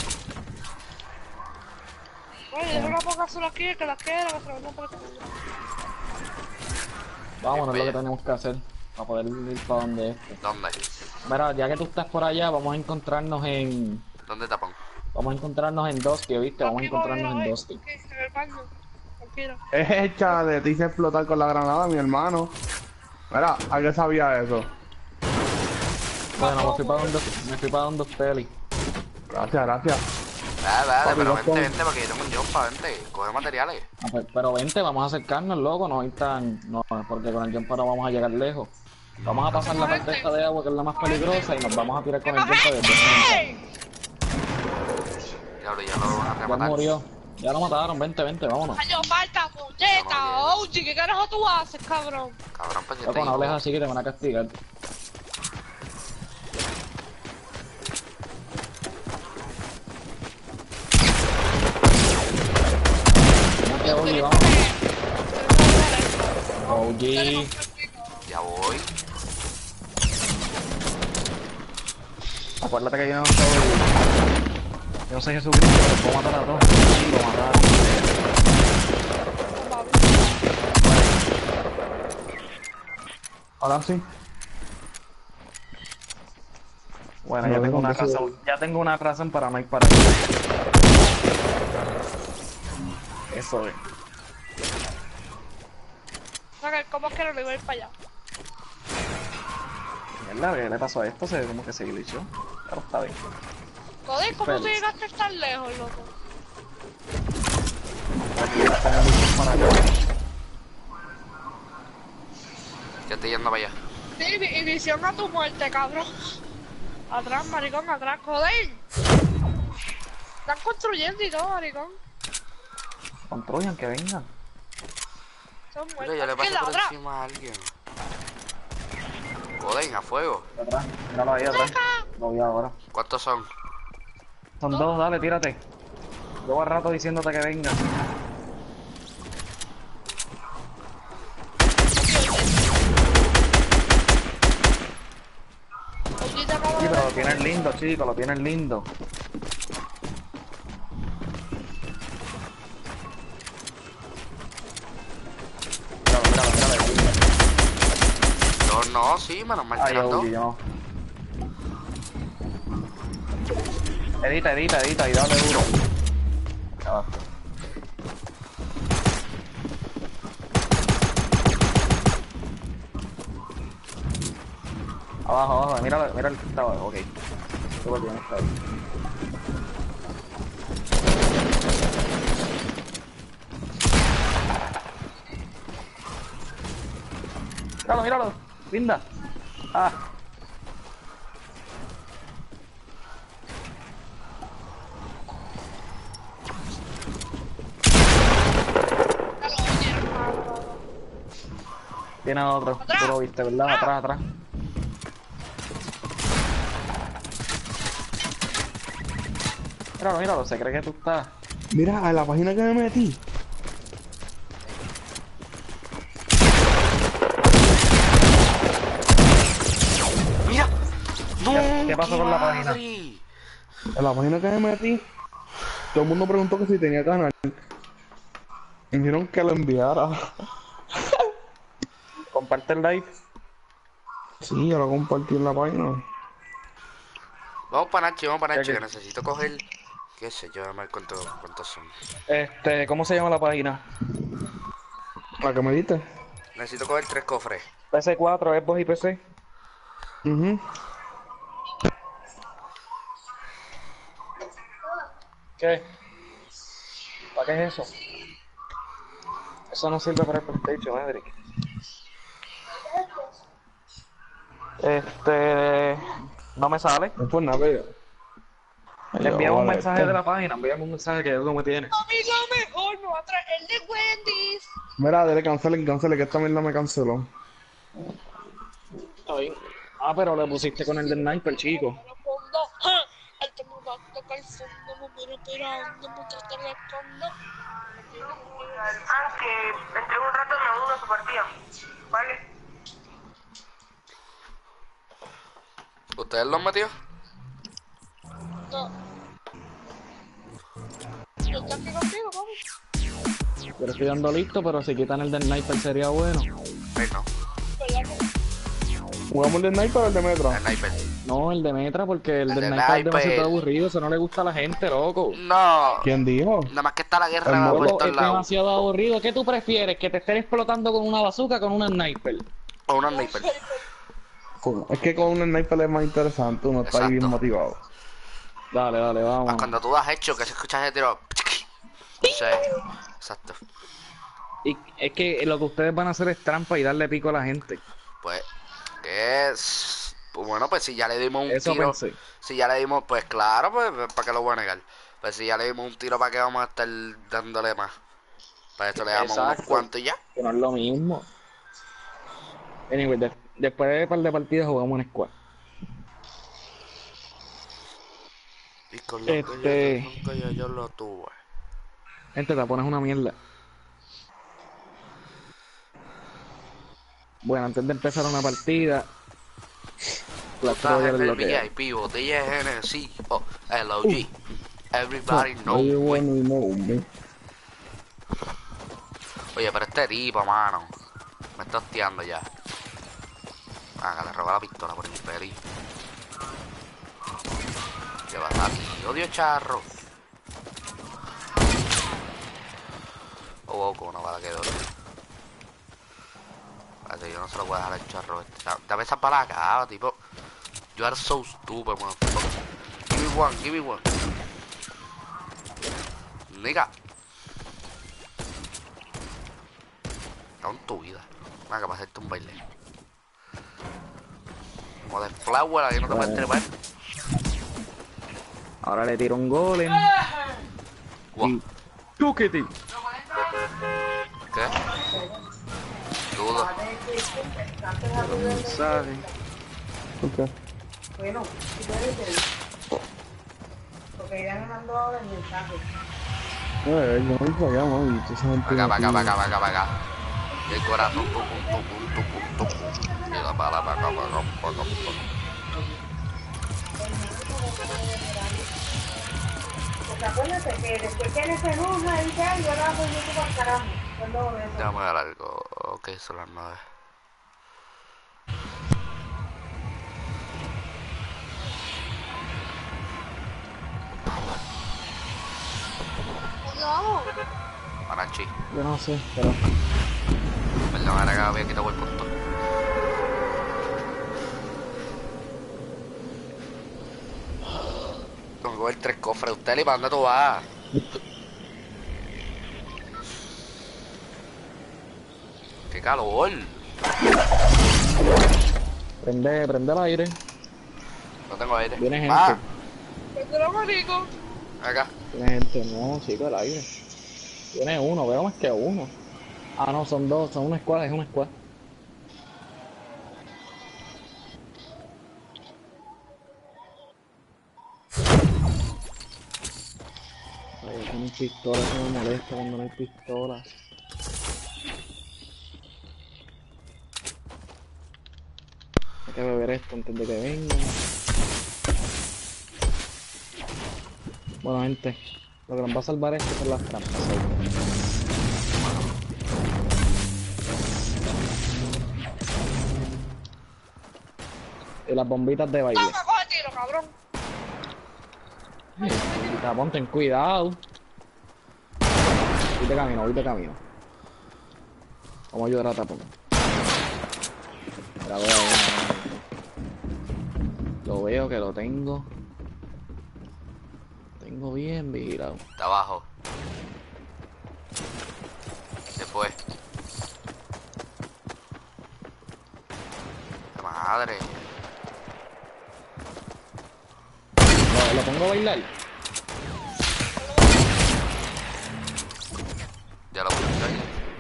Speaker 1: Bueno, lleve una ponga azul aquí, el que la quiera, que se la vendan por el culo.
Speaker 4: Vámonos, es lo que tenemos que hacer para poder ir para donde este.
Speaker 3: ¿Dónde?
Speaker 4: Mira, ya que tú estás por allá, vamos a encontrarnos en...
Speaker 3: ¿Dónde tapón?
Speaker 4: Vamos a encontrarnos en Dusty, ¿viste? Vamos a
Speaker 1: Aquí, voy,
Speaker 4: encontrarnos en
Speaker 1: voy,
Speaker 4: Dusty.
Speaker 1: aquí, en el baño. Tranquilo.
Speaker 2: Es hecha de ti se explotar con la granada, mi hermano. Mira, ¿a qué sabía eso?
Speaker 4: Bueno, me fui para donde usted.
Speaker 2: Gracias, gracias.
Speaker 3: Dale, dale,
Speaker 2: Papi,
Speaker 3: pero
Speaker 2: no
Speaker 3: vente,
Speaker 2: pon-
Speaker 3: vente, porque yo tengo un jumpa, vente, coge materiales.
Speaker 4: Ah, pero vente, vamos a acercarnos, loco, no tan... No, porque con el jumper no vamos a llegar lejos. Vamos a pasar la parte esta de agua que es la más peligrosa y nos vamos a tirar con el jumper desde
Speaker 1: ¡Ey!
Speaker 3: Diablo, ya lo van a
Speaker 4: Ya
Speaker 3: rematar.
Speaker 4: murió. Ya lo mataron, vente, vámonos.
Speaker 1: Año falta, puñeta, Oji, ¿qué carajo tú haces, cabrón?
Speaker 3: Cabrón, pues yo te
Speaker 4: Loco, no hables
Speaker 3: digo.
Speaker 4: así que te van a castigar. Vete, Oji, vamos. Oji.
Speaker 3: Ya voy.
Speaker 4: Acuérdate que yo no soy... Yo soy Jesucristo, los puedo matar a todos. Sí, lo mataron.
Speaker 2: Ahora sí.
Speaker 4: Bueno,
Speaker 2: No,
Speaker 4: ya tengo
Speaker 2: no,
Speaker 4: una
Speaker 2: no,
Speaker 4: razón. Ya tengo una razón para no ir para allá. Eso es.
Speaker 1: ¿Cómo es que no le voy a ir para allá?
Speaker 4: Mierda, ¿qué le pasó a esto? Se ve como que se glitchó. Pero está bien.
Speaker 1: Joder, ¿cómo tú
Speaker 4: Feliz.
Speaker 1: llegaste tan lejos, loco?
Speaker 4: Aquí ya está el glitch para acá.
Speaker 3: Ya estoy yendo para allá.
Speaker 1: Sí, y visión a tu muerte, cabrón. Atrás, maricón, atrás, joder. Están construyendo y todo, maricón.
Speaker 4: Construyan, que vengan.
Speaker 1: Son
Speaker 3: Mira,
Speaker 1: muertos.
Speaker 3: yo le
Speaker 1: ¿Qué
Speaker 3: pasé por
Speaker 1: ladra?
Speaker 3: encima a alguien. Joder, a fuego.
Speaker 4: De atrás, míralo ahí atrás. Lo vi ahora.
Speaker 3: ¿Cuántos son?
Speaker 4: Son dos, dale, tírate. Llevo a rato diciéndote que venga.
Speaker 1: Oye, te acabo
Speaker 4: Sí,
Speaker 1: de
Speaker 4: pero lo
Speaker 1: ver.
Speaker 4: tienes lindo, chico, lo tienes lindo. Míralo.
Speaker 3: No, sí, menos mal
Speaker 4: Ay,
Speaker 3: tiran dos.
Speaker 4: Oji, no. Edita y dale duro. Abajo. Abajo, mira el que está abajo, ok. Súper bien, está ahí. Míralo, linda. Ah. Tiene otro, tú lo viste, ¿verdad? Atrás. Míralo, se cree que tú estás.
Speaker 2: Mira, a la página que me metí.
Speaker 3: ¡Mira! ¡No!
Speaker 4: ¿Qué pasó con la página?
Speaker 3: madre!
Speaker 2: A la página que me metí, todo el mundo preguntó que si tenía canal. Me dijeron que lo enviara.
Speaker 4: Comparte el live.
Speaker 2: Sí, yo lo compartí en la página.
Speaker 3: Vamos para Nachi, que necesito coger... Qué sé yo, no me cuántos son.
Speaker 4: ¿Cómo se llama la página?
Speaker 2: ¿La que me diste?
Speaker 3: Necesito coger 3 cofres.
Speaker 4: PC4, Xbox y PC. ¿Qué? ¿Para qué es eso? Eso no sirve para el PlayStation, Edric. No me sale.
Speaker 2: No es por nada, pero...
Speaker 4: Le enviamos un mensaje de la página, envíame un mensaje que Edu me tiene.
Speaker 1: Mami, lo mejor me va a traer el de Wendy's.
Speaker 2: Mira, dale, cancele, que esta mierda me canceló.
Speaker 4: Está bien. Ah, pero le pusiste con el del sniper, chico.
Speaker 1: Al fondo, ¡ja! El que me va a tocar el fondo, me viene esperando, mientras te respondo.
Speaker 6: Que entre un rato reanudo su partida, ¿vale?
Speaker 3: ¿Ustedes los metió?
Speaker 1: No. ¿Estás aquí contigo, papi?
Speaker 4: Yo le estoy dando listo, pero si quitan el del sniper sería bueno.
Speaker 3: Ay, no.
Speaker 1: ¿Verdad que?
Speaker 2: ¿Jugamos el de Sniper o el de Metro?
Speaker 3: El sniper.
Speaker 4: No, el de Metra, porque el
Speaker 3: El
Speaker 4: del
Speaker 3: de
Speaker 4: sniper es
Speaker 3: sniper.
Speaker 4: demasiado aburrido, eso no le gusta a la gente, loco.
Speaker 3: No.
Speaker 2: ¿Quién dijo?
Speaker 3: Nada más que está la guerra
Speaker 2: El
Speaker 3: por
Speaker 2: modo
Speaker 3: todos
Speaker 4: Es
Speaker 3: lados.
Speaker 4: demasiado aburrido. ¿Qué tú prefieres? ¿Que te estén explotando con una bazooka o con una sniper?
Speaker 3: O una sniper.
Speaker 2: Es que con un Sniper es más interesante, uno está ahí bien
Speaker 3: Exacto.
Speaker 2: motivado.
Speaker 4: Dale, vamos.
Speaker 3: Cuando tú has hecho que se escucha ese tiro. Sí. Exacto.
Speaker 4: Y es que lo que ustedes van a hacer es trampa y darle pico a la gente.
Speaker 3: Pues, ¿qué es? Pues bueno, pues si ya le dimos un
Speaker 4: Eso
Speaker 3: tiro.
Speaker 4: pensé.
Speaker 3: Si ya le dimos, pues claro, pues ¿para qué lo voy a negar? Pues si ya le dimos un tiro, ¿para qué vamos a estar dándole más? Para esto le damos unos
Speaker 4: Exacto.
Speaker 3: cuantos y ya.
Speaker 4: Que no es lo mismo. Anyway, después de un par de partidas jugamos en squad.
Speaker 3: Y con lo que yo lo tuve.
Speaker 4: Gente, te pones una mierda. Bueno, antes de empezar una partida, Clash
Speaker 3: Estás
Speaker 4: Royale
Speaker 3: en
Speaker 4: es
Speaker 3: el
Speaker 4: lo que hay.
Speaker 3: VIP, botella de Genesis, LOG. Everybody know
Speaker 2: You
Speaker 3: me.
Speaker 2: wanna know me.
Speaker 3: Oye, pero este tipo, mano, me está hostiando ya. Ah, que le robé la pistola por infeliz. ¿Qué va a ti? Odio charro. Oh, con una bala que doy. Espérate, yo no se lo voy a dejar al charro este. Dame esa bala acá, tipo. You are so stupid, man. Give me one. Nigga. Con tu vida. Venga, que para hacerte un baile. Como de flower, ahí no te puedes trepar.
Speaker 4: Ahora le tiro un golem.
Speaker 3: Wow.
Speaker 4: ¿Tú qué te?
Speaker 3: ¿Qué? Dudo.
Speaker 4: Mensaje.
Speaker 2: Ok.
Speaker 6: Bueno, si puedes ver. Porque ella me mandó ahora el mensaje.
Speaker 2: Yo no voy para allá, mami. Tú sabes
Speaker 3: Para acá. Y el corazón, tucum. Y la bala, para acá.
Speaker 6: Porque acuérdate que después que él se enoja y ya, yo la voy yo para el carajo. Cuando eso.
Speaker 3: Déjame ver algo. Ok, son las 9.
Speaker 1: vamos?
Speaker 3: Manachi.
Speaker 4: Yo no sé, pero...
Speaker 3: Perdón, ahora que había quitado el punto. Tengo que coger 3 cofres. Usted, ¿y para dónde tú vas? ¡Qué calor!
Speaker 4: Prende el aire.
Speaker 3: No tengo aire.
Speaker 4: Viene gente.
Speaker 3: Ah,
Speaker 1: Pero marico.
Speaker 3: acá.
Speaker 4: Viene gente, no, chico, el aire. Viene uno, veo más que uno. Ah, no, son dos, son una escuadra, es una escuadra. Ay, con pistola, eso me molesta cuando no hay pistola. Hay que beber esto antes de que vengan. Bueno, gente, lo que nos va a salvar es que son las trampas. Y las bombitas de baile.
Speaker 1: Toma, coge tiro, cabrón.
Speaker 4: Tapón, ten cuidado. Vite camino. Vamos a ayudar a Tapón. Mira, lo veo que lo tengo. Tengo bien vigilado.
Speaker 3: Está abajo. Se fue. ¡La madre!
Speaker 4: Lo pongo a bailar.
Speaker 3: Ya lo puse ahí.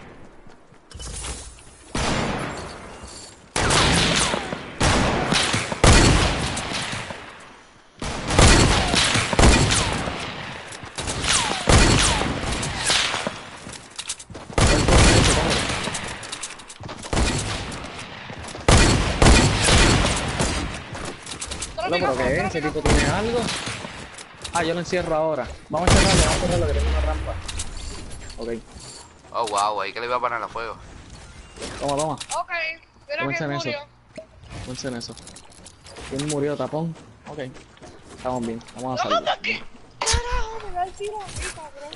Speaker 4: ¿Pero qué es? ¿Ese tipo tiene algo? Ah, yo lo encierro ahora. Vamos a encerrarlo, que tengo una rampa. Ok,
Speaker 3: Oh, wow, ahí que le iba a poner a fuego.
Speaker 4: toma.
Speaker 1: Ok, mira
Speaker 4: Comencen
Speaker 1: que
Speaker 4: eso.
Speaker 1: murió.
Speaker 4: Pónse en eso. ¿Quién murió, Tapón? Ok, estamos bien, vamos a
Speaker 1: No,
Speaker 4: salir.
Speaker 1: ¿qué? Carajo, me da el tiro a mí, cabrón.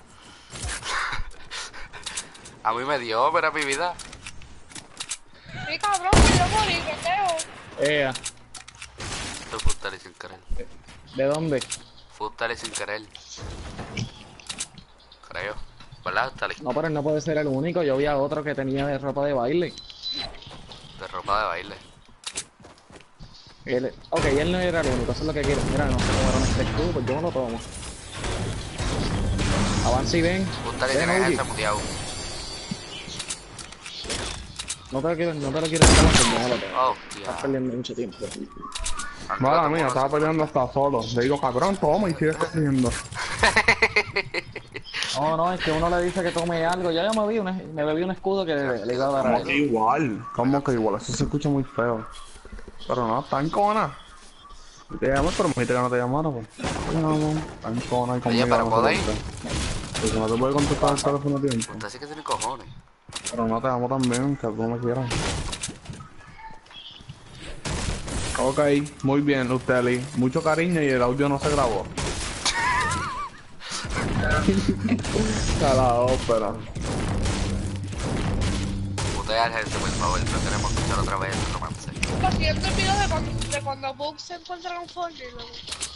Speaker 3: A mí me dio, pero mi vida.
Speaker 1: Sí, cabrón, me dio morir, pendejo.
Speaker 3: Esto fue tele sin querer.
Speaker 4: ¿De dónde?
Speaker 3: Fue tele sin querer. Creo. ¿Verdad? Tele.
Speaker 4: No, pero él no puede ser el único. Yo vi a otro que tenía de ropa de baile.
Speaker 3: De ropa de baile.
Speaker 4: Ok, él no era el único, eso es lo que quiero. Mira, no sé cómo era este escudo, pues yo me lo tomo. Avanza y ven.
Speaker 3: Fue tele
Speaker 4: Ven,
Speaker 3: tiene
Speaker 4: Uji.
Speaker 3: ese muteado.
Speaker 4: No te lo quiero estar haciendo, no lo tengo.
Speaker 3: Oh,
Speaker 4: Estás
Speaker 3: tía.
Speaker 4: perdiendo mucho tiempo.
Speaker 2: Mala mía, estaba peleando hasta solo. Le digo, cabrón, toma y sigue cogiendo.
Speaker 4: No, es que uno le dice que tome algo. Ya me bebí un escudo que le iba a dar a
Speaker 2: Como que
Speaker 4: él.
Speaker 2: igual. Como que igual, eso se escucha muy feo. Pero no, tan cona. Te llamé, pero me dijiste que no te llamara, pues. No, tan cona y conmigo.
Speaker 3: pero
Speaker 2: no
Speaker 3: podéis.
Speaker 2: se contesta. Porque no te puede contestar el teléfono a tiempo.
Speaker 3: Usted sí que tiene cojones.
Speaker 2: Pero no te amo también, que tú me quieras. Ok, muy bien, Lusteli. Mucho cariño y el audio no se grabó. A la ópera.
Speaker 3: Usted al gente, por favor. No queremos escuchar otra vez el romance.
Speaker 1: Lo siguiente el video de cuando Bug se encuentra con Fortnite, loco.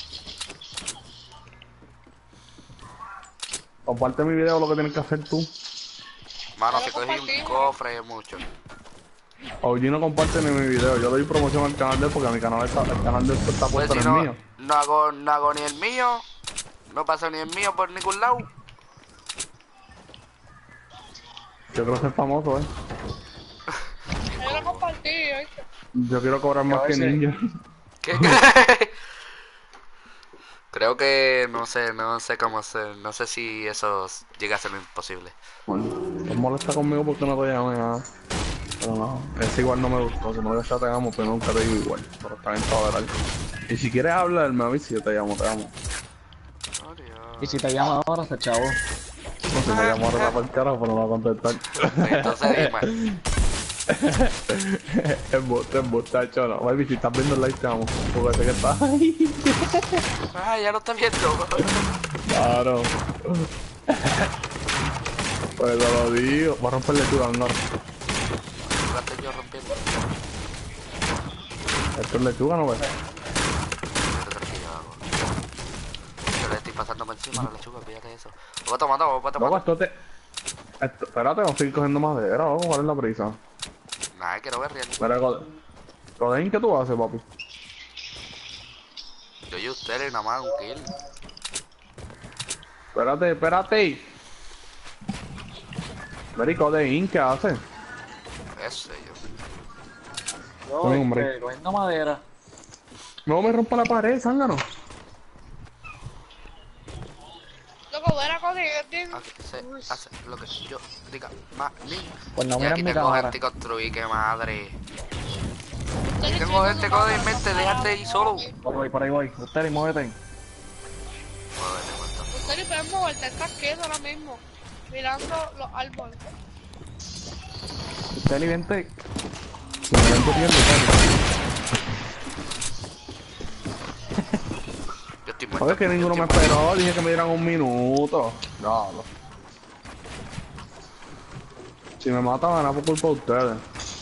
Speaker 2: Comparte mi video lo que tienes que hacer tú.
Speaker 3: Mano,
Speaker 1: Ya
Speaker 3: si
Speaker 1: lo
Speaker 3: cogí
Speaker 1: compartí.
Speaker 3: un cofre es mucho.
Speaker 2: OG no comparte ni mi video, yo doy promoción al canal de él porque mi canal está, el canal de él está
Speaker 3: Pues
Speaker 2: puesto
Speaker 3: si
Speaker 2: en
Speaker 3: no,
Speaker 2: el mío.
Speaker 3: no hago ni el mío. No paso ni el mío por ningún lado.
Speaker 2: Yo quiero ser famoso,
Speaker 1: Yo lo compartí, ¿oíste?
Speaker 2: Yo quiero cobrar más que Ninja.
Speaker 3: ¿Qué? Creo que no sé cómo hacer. No sé si eso llega a ser imposible.
Speaker 2: Te molesta conmigo porque no te llamé nada. Pero no, ese igual no me gustó. Si no ya te llamo, pero nunca te digo igual. Pero está bien para ver. Y si quieres hablar, me avisas y yo te llamo, te amo.
Speaker 3: Oh, Dios.
Speaker 4: Y si te llama ahora, se chavo.
Speaker 2: No, si me llamo ahora por el carajo, pero no va a contestar.
Speaker 3: Entonces dime.
Speaker 2: Es muchacho, no. Baby, si estás viendo el live, te amo. Porque sé que estás ahí.
Speaker 3: Ah, ya lo está viendo.
Speaker 2: Claro. Pues te lo digo. Voy a romper lechuga, no.
Speaker 3: Fíjate yo rompiendo.
Speaker 2: Esto es lechuga, ¿no ves?
Speaker 3: ¿Qué te crees que yo hago? Yo le estoy pasando por encima a la lechuga, fíjate eso. Voy a tomar, voy a
Speaker 2: Loco,
Speaker 3: tomar.
Speaker 2: esto te... Espérate, vamos a seguir cogiendo madera, loco. ¿Cuál es la prisa?
Speaker 3: Nada, quiero ver real.
Speaker 2: Mira, Codeín, ¿qué tú haces, papi?
Speaker 3: Yo y ustedes nada más un kill.
Speaker 2: Espérate. Mira, Codeín, ¿qué haces?
Speaker 3: Ese yo.
Speaker 4: Yo,
Speaker 2: Hombre.
Speaker 4: cogiendo madera.
Speaker 2: No me rompa la pared, zángano.
Speaker 1: Loco, ver a Cody,
Speaker 3: Hace lo que yo diga.
Speaker 4: Pues no
Speaker 3: Y
Speaker 4: miras
Speaker 3: aquí
Speaker 4: mi
Speaker 3: tengo
Speaker 4: cámara.
Speaker 3: gente construir, qué madre.
Speaker 1: Ustedes
Speaker 3: Tengo
Speaker 1: tienen
Speaker 3: gente,
Speaker 1: su
Speaker 3: Cody,
Speaker 1: cámara
Speaker 3: mente, déjate ahí solo.
Speaker 4: Por ahí voy. Usted muévete.
Speaker 1: Ustedes pueden moverte el casquete ahora mismo, mirando los árboles.
Speaker 4: Usted vente.
Speaker 2: Se me ven corriendo, papi.
Speaker 3: Yo estoy
Speaker 2: A
Speaker 3: muerto.
Speaker 2: ver que ninguno me esperó, dije que me dieran un minuto. No. Si me matan, era por culpa de ustedes.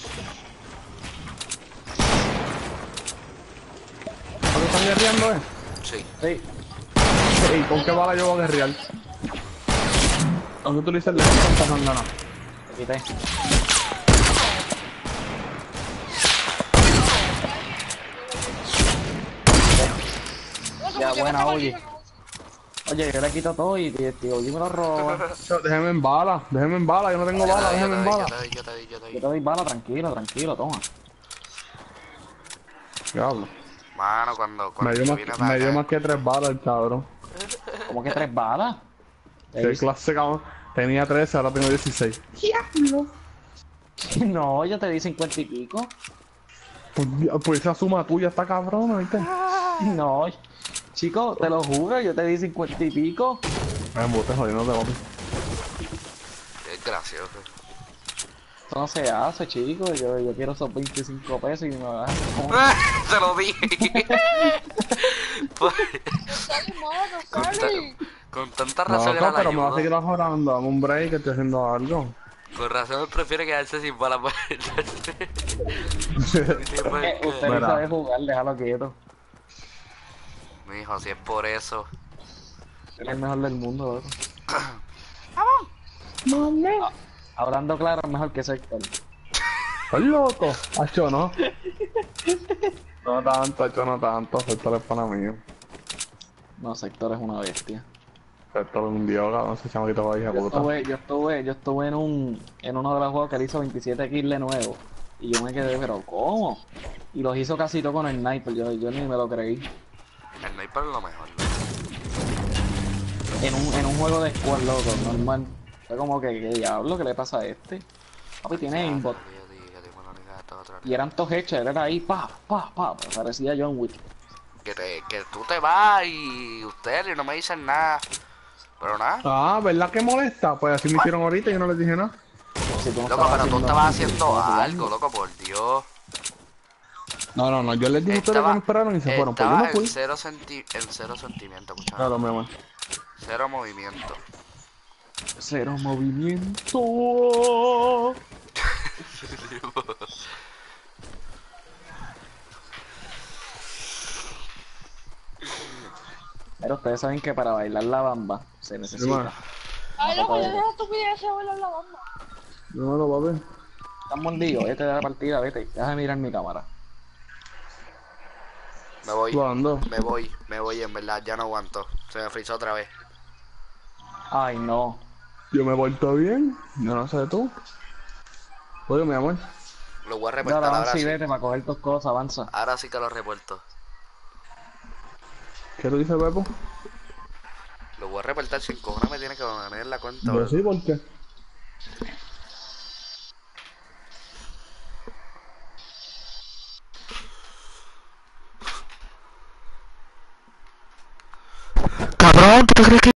Speaker 2: ¿Por qué están guerreando,
Speaker 3: Sí.
Speaker 4: Sí.
Speaker 2: ¿Y con qué bala yo voy a guerrear? ¿Dónde utiliza el león para ganar?
Speaker 4: Te quité.
Speaker 1: Loco,
Speaker 4: Ya,
Speaker 1: ¿por qué me
Speaker 4: buena,
Speaker 1: está
Speaker 4: oye.
Speaker 1: volviendo?
Speaker 4: Oye, yo le quito todo y tío, oye me lo roba.
Speaker 2: Déjeme en bala, yo no tengo bala, déjeme en bala.
Speaker 3: Yo te
Speaker 4: Yo te doy bala, tranquilo, toma.
Speaker 2: Diablo.
Speaker 3: Mano, cuando
Speaker 2: Me dio
Speaker 3: yo
Speaker 2: más,
Speaker 3: vine para
Speaker 2: me dio
Speaker 3: acá.
Speaker 2: más que 3 balas el cabrón.
Speaker 4: ¿Cómo que 3 balas?
Speaker 2: Qué clase, cabrón. Tenía 13, ahora tengo 16.
Speaker 4: No, yo te di 50 y pico.
Speaker 2: Pues esa suma tuya está cabrona, ¿viste?
Speaker 4: No, chico, te lo juro, yo te di 50 y pico.
Speaker 2: Me embuste jodiendo de papi.
Speaker 3: Es gracioso.
Speaker 4: Esto no se hace, chico. Yo quiero esos 25 pesos y me vas
Speaker 3: Te lo dije. Pues,
Speaker 1: Ustedes mueven,
Speaker 3: con,
Speaker 1: ustedes.
Speaker 3: con tanta razón
Speaker 2: No,
Speaker 3: era la
Speaker 2: pero me va a seguir
Speaker 3: ayuda.
Speaker 2: mejorando. Dame un break que estoy haciendo algo.
Speaker 3: Con razón él prefiere quedarse sin balas para
Speaker 4: Usted no
Speaker 2: Mira.
Speaker 4: sabe jugar, déjalo quieto.
Speaker 3: Mi hijo, si es por eso.
Speaker 4: Es el mejor del mundo, loco. Hablando claro, es mejor que Sector.
Speaker 2: ¿Estás loco? Hacho, ¿no? No tanto, Hacho, no tanto. Sector es pana mío.
Speaker 4: No, Sector es una bestia.
Speaker 2: Sector es un dios, cabrón. Ese chamaquito va a hija
Speaker 4: Yo
Speaker 2: puta.
Speaker 4: estuve en uno de los juegos que él hizo 27 kills de nuevo. Y yo me quedé, pero ¿cómo? Y los hizo casi todo con el sniper, yo ni me lo creí.
Speaker 3: El sniper es lo mejor.
Speaker 4: En un juego de squad, loco, normal. Fue como que, ¿qué diablo? ¿Qué le pasa a este? Papi, tiene aimbot. Y eran todos hechos, él era ahí, pa, parecía John Wick.
Speaker 3: Que tú te vas y ustedes no me dicen nada. Pero nada.
Speaker 2: Ah, ¿verdad que molesta? Pues así me hicieron ahorita y yo no les dije nada.
Speaker 4: Si tú no
Speaker 3: Loco, pero tú estabas haciendo
Speaker 4: estabas jugando.
Speaker 3: algo, loco, por Dios.
Speaker 2: No, yo les dije a ustedes que me esperaron y se fueron. Pues yo
Speaker 3: Estaba
Speaker 2: no fui.
Speaker 3: en cero sentimiento, muchachos.
Speaker 2: Claro, mi amor.
Speaker 3: Cero movimiento.
Speaker 4: Cero movimiento. Pero ustedes saben que para bailar la bamba se necesita.
Speaker 2: Hermano,
Speaker 1: Ay, loco, yo dejo estupidez ese vuelo en la banda.
Speaker 2: no lo va a ver.
Speaker 4: Estás mordido, vete de la partida, vete. Déjame mirar mi cámara.
Speaker 3: Me voy,
Speaker 2: ¿Cuándo?
Speaker 3: me voy, en verdad, ya no aguanto. Se me frizó otra vez.
Speaker 4: Ay, no.
Speaker 2: Yo me he vuelto bien. Yo no sé tú. Oye, mi amor.
Speaker 3: Lo voy a
Speaker 4: Dale,
Speaker 3: reportar ahora
Speaker 4: avanza y
Speaker 3: sí.
Speaker 4: vete para coger tus cosas, avanza.
Speaker 3: Ahora sí que lo reporto.
Speaker 2: ¿Qué tú dices, Pepo?
Speaker 3: Lo voy a reportar sin cojones, me tiene que poner la cuenta.
Speaker 2: Yo
Speaker 3: bro.
Speaker 2: sí, ¿por qué?
Speaker 3: Cabrón, ¿tú crees que